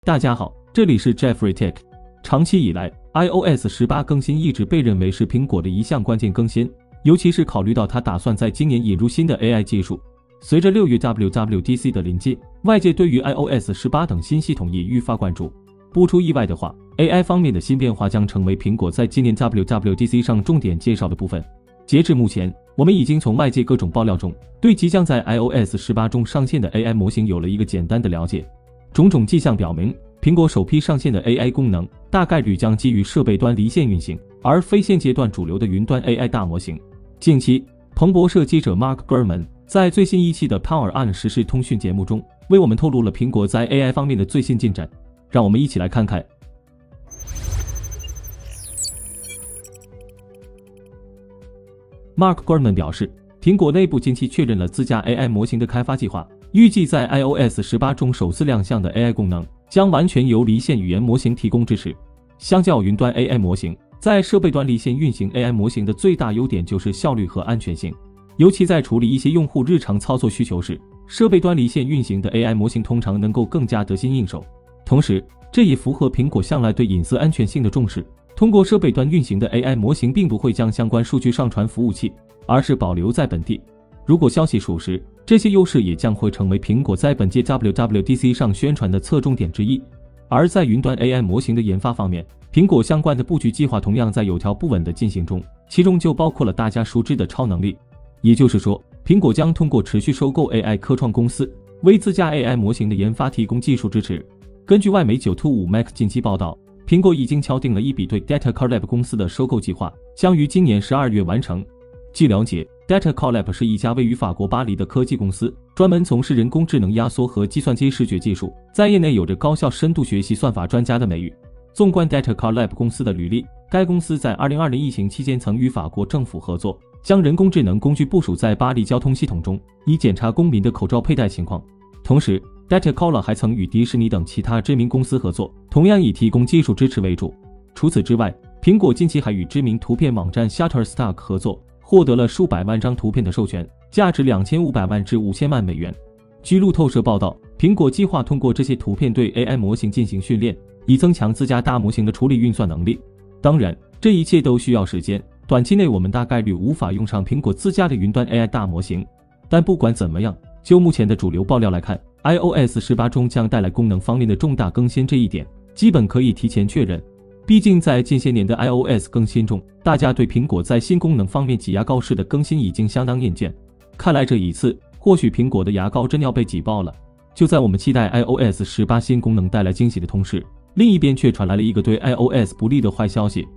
大家好，这里是 Jeffrey Tech。长期以来 ，iOS 18更新一直被认为是苹果的一项关键更新，尤其是考虑到它打算在今年引入新的 AI 技术。随着6月 WWDC 的临近，外界对于 iOS 18等新系统也愈发关注。不出意外的话 ，AI 方面的新变化将成为苹果在今年 WWDC 上重点介绍的部分。截至目前，我们已经从外界各种爆料中，对即将在 iOS 18中上线的 AI 模型有了一个简单的了解。种种迹象表明，苹果首批上线的 AI 功能大概率将基于设备端离线运行，而非现阶段主流的云端 AI 大模型。近期，彭博社记者 Mark Gurman 在最新一期的 Power On 时事通讯节目中，为我们透露了苹果在 AI 方面的最新进展。让我们一起来看看。Mark Gurman 表示，苹果内部近期确认了自家 AI 模型的开发计划，预计在 iOS 18中首次亮相的 AI 功能将完全由离线语言模型提供支持。相较云端 AI 模型，在设备端离线运行 AI 模型的最大优点就是效率和安全性，尤其在处理一些用户日常操作需求时，设备端离线运行的 AI 模型通常能够更加得心应手。同时，这也符合苹果向来对隐私安全性的重视。通过设备端运行的 AI 模型并不会将相关数据上传服务器，而是保留在本地。如果消息属实，这些优势也将会成为苹果在本届 WWDC 上宣传的侧重点之一。而在云端 AI 模型的研发方面，苹果相关的布局计划同样在有条不紊的进行中，其中就包括了大家熟知的超能力。也就是说，苹果将通过持续收购 AI 科创公司，为自家 AI 模型的研发提供技术支持。根据外媒9to5 Mac 近期报道，苹果已经敲定了一笔对 Data Collab 公司的收购计划，将于今年12月完成。据了解， Data Collab 是一家位于法国巴黎的科技公司，专门从事人工智能压缩和计算机视觉技术，在业内有着高效深度学习算法专家的美誉。纵观 Data Collab 公司的履历，该公司在2020疫情期间曾与法国政府合作，将人工智能工具部署在巴黎交通系统中，以检查公民的口罩佩戴情况。同时，Data Collab 还曾与迪士尼等其他知名公司合作，同样以提供技术支持为主。除此之外，苹果近期还与知名图片网站 Shutterstock 合作，获得了数百万张图片的授权，价值2500万至5000万美元。据路透社报道，苹果计划通过这些图片对 AI 模型进行训练，以增强自家大模型的处理运算能力。当然，这一切都需要时间，短期内我们大概率无法用上苹果自家的云端 AI 大模型。但不管怎么样，就目前的主流爆料来看， iOS 18中将带来功能方面的重大更新，这一点基本可以提前确认。毕竟在近些年的 iOS 更新中，大家对苹果在新功能方面挤牙膏式的更新已经相当厌倦。看来这一次，或许苹果的牙膏真要被挤爆了。就在我们期待 iOS 18新功能带来惊喜的同时，另一边却传来了一个对 iOS 不利的坏消息。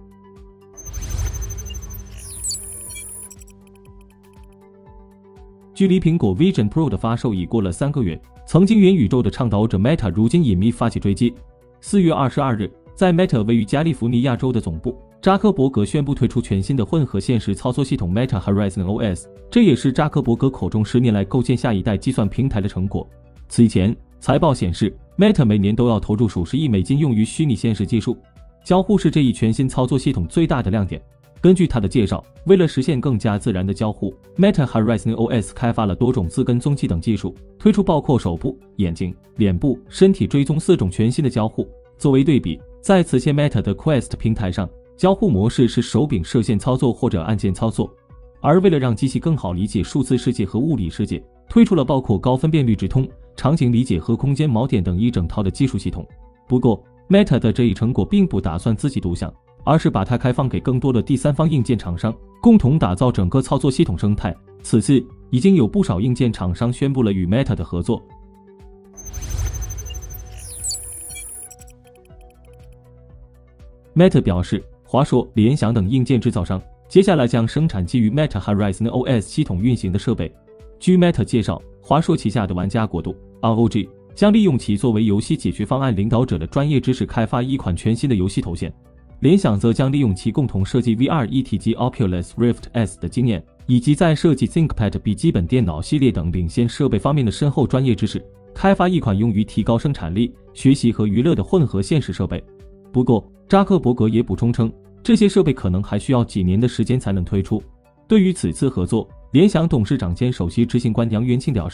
距离苹果 Vision Pro 的发售已过了3个月，曾经元宇宙的倡导者 Meta 如今隐秘发起追击。4月22日，在 Meta 位于加利福尼亚州的总部，扎克伯格宣布推出全新的混合现实操作系统 Meta Horizon OS， 这也是扎克伯格口中10年来构建下一代计算平台的成果。此前，财报显示 Meta 每年都要投入数十亿美金用于虚拟现实技术，交互是这一全新操作系统最大的亮点。根据他的介绍，为了实现更加自然的交互， Meta Horizon OS 开发了多种自跟踪器等技术，推出包括手部、眼睛、脸部、身体追踪4种全新的交互。作为对比，在此前 Meta 的 Quest 平台上，交互模式是手柄射线操作或者按键操作。而为了让机器更好理解数字世界和物理世界，推出了包括高分辨率直通、场景理解和空间锚点等一整套的技术系统。不过 Meta 的这一成果并不打算自己独享，而是把它开放给更多的第三方硬件厂商，共同打造整个操作系统生态。此次已经有不少硬件厂商宣布了与 Meta 的合作。Meta 表示，华硕、联想等硬件制造商接下来将生产基于 Meta Horizon OS 系统运行的设备。据 Meta 介绍，华硕旗下的玩家国度 ROG 将利用其作为游戏解决方案领导者的专业知识开发一款全新的游戏头衔。联想则将利用其共同设计 VR 一体机 Oculus Rift S 的经验，以及在设计 ThinkPad 笔记本电脑系列等领先设备方面的深厚专业知识，开发一款用于提高生产力、学习和娱乐的混合现实设备。不过，扎克伯格也补充称，这些设备可能还需要几年的时间才能推出。对于此次合作，联想董事长兼首席执行官杨元庆表示，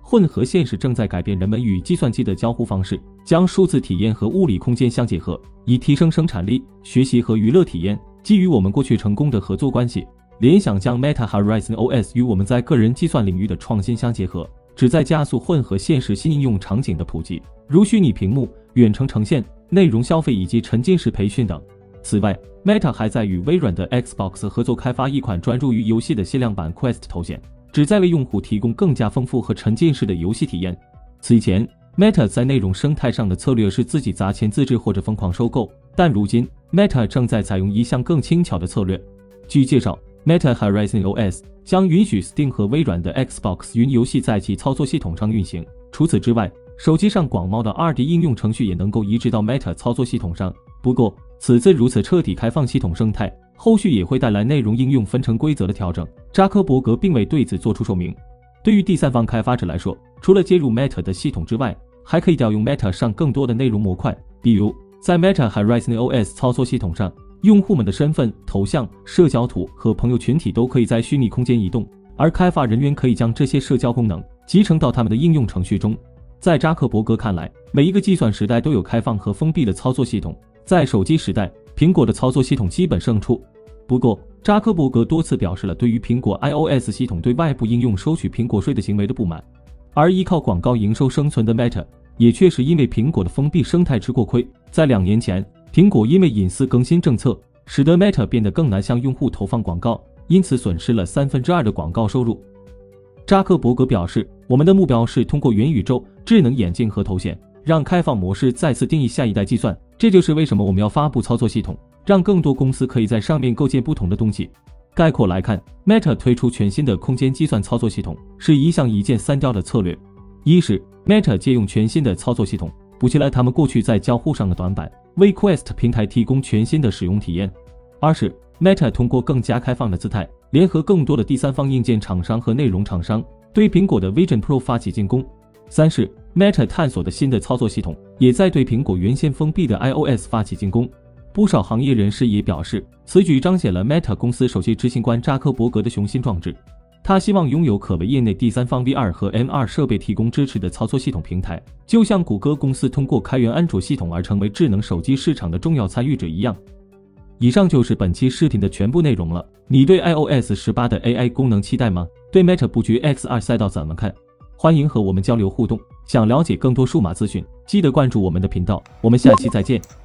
混合现实正在改变人们与计算机的交互方式，将数字体验和物理空间相结合，以提升生产力、学习和娱乐体验。基于我们过去成功的合作关系，联想将 Meta Horizon OS 与我们在个人计算领域的创新相结合，旨在加速混合现实新应用场景的普及，如虚拟屏幕、远程呈现、内容消费以及沉浸式培训等。此外 ，Meta 还在与微软的 Xbox 合作开发一款专注于游戏的限量版 Quest 头显，旨在为用户提供更加丰富和沉浸式的游戏体验。此前 ，Meta 在内容生态上的策略是自己砸钱自制或者疯狂收购，但如今 Meta 正在采用一项更轻巧的策略。据介绍 ，Meta Horizon OS 将允许 Steam 和微软的 Xbox 云游戏在其操作系统上运行。除此之外，手机上广袤的 2D 应用程序也能够移植到 Meta 操作系统上。不过，此次如此彻底开放系统生态，后续也会带来内容应用分成规则的调整。扎克伯格并未对此做出说明。对于第三方开发者来说，除了接入 Meta 的系统之外，还可以调用 Meta 上更多的内容模块，比如在 Meta Horizon OS 操作系统上，用户们的身份、头像、社交图和朋友群体都可以在虚拟空间移动，而开发人员可以将这些社交功能集成到他们的应用程序中。在扎克伯格看来，每一个计算时代都有开放和封闭的操作系统。在手机时代，苹果的操作系统基本胜出。不过，扎克伯格多次表示了对于苹果 iOS 系统对外部应用收取苹果税的行为的不满。而依靠广告营收生存的 Meta 也确实因为苹果的封闭生态吃过亏。在2年前，苹果因为隐私更新政策，使得 Meta 变得更难向用户投放广告，因此损失了2/3的广告收入。扎克伯格表示，我们的目标是通过元宇宙、智能眼镜和头显，让开放模式再次定义下一代计算。这就是为什么我们要发布操作系统，让更多公司可以在上面构建不同的东西。概括来看 ，Meta 推出全新的空间计算操作系统，是一项一箭三雕的策略。一是 Meta 借用全新的操作系统，补齐了他们过去在交互上的短板，为 Quest 平台提供全新的使用体验。二是 Meta 通过更加开放的姿态，联合更多的第三方硬件厂商和内容厂商，对苹果的 Vision Pro 发起进攻。三是 Meta 探索的新的操作系统，也在对苹果原先封闭的 iOS 发起进攻。不少行业人士也表示，此举彰显了 Meta 公司首席执行官扎克伯格的雄心壮志。他希望拥有可为业内第三方 VR 和 MR 设备提供支持的操作系统平台，就像谷歌公司通过开源安卓系统而成为智能手机市场的重要参与者一样。以上就是本期视频的全部内容了。你对 iOS 18的 AI 功能期待吗？对 Meta 布局 XR 赛道怎么看？欢迎和我们交流互动。想了解更多数码资讯，记得关注我们的频道。我们下期再见。